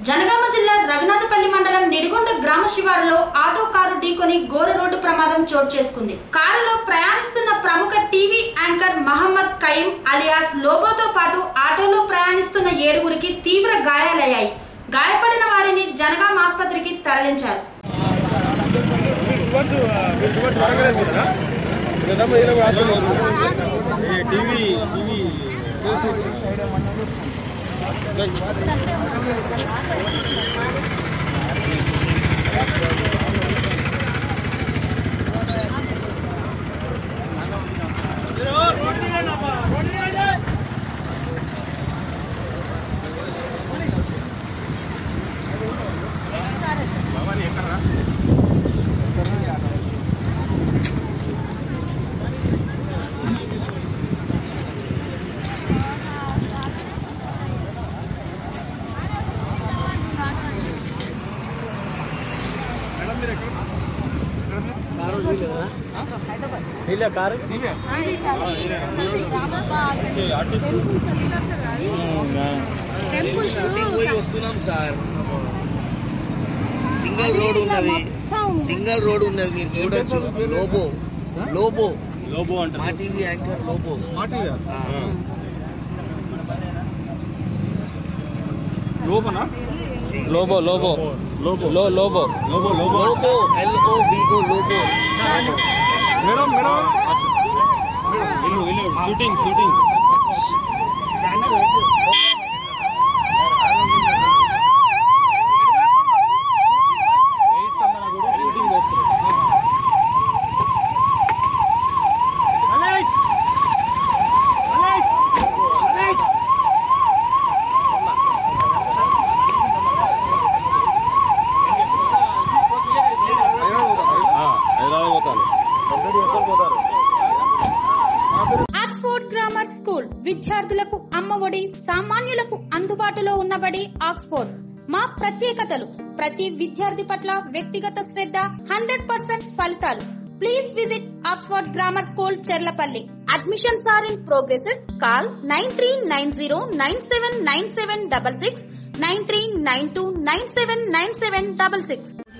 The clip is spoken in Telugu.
జనగామ జిల్లా రఘునాథపల్లి మండలం నిడిగొండ గ్రామ శివారులో ఆటో కారు ఢీకొని ఘోర రోడ్డు ప్రమాదం చోటు చేసుకుంది. కారులో ప్రయాణిస్తున్న ప్రముఖ TV anchor Mohammed Qayyum alias లోబోతో పాటు ఆటోలో ప్రయాణిస్తున్న 7గురికి తీవ్ర గాయాలయ్యాయి. గాయపడిన వారిని జనగామ ఆసుపత్రికి తరలించారు. సింగల్ రోడ్ ఉన్నది మీరు చూడొచ్చు. Lobo Maa TV anchor Lobo shooting Oxford grammar school విద్యార్థులకు అమ్మఒడి, సామాన్యులకు అందుబాటులో ఉన్నబడి ఆక్స్ఫోర్డ్. మా ప్రత్యేకతలు: ప్రతి విద్యార్థి పట్ల వ్యక్తిగత శ్రద్ధ, 100% ఫలితాలు. Please visit Oxford grammar school, Cherlapalli. Admissions are in progress. Call 9390979766, 9392979766.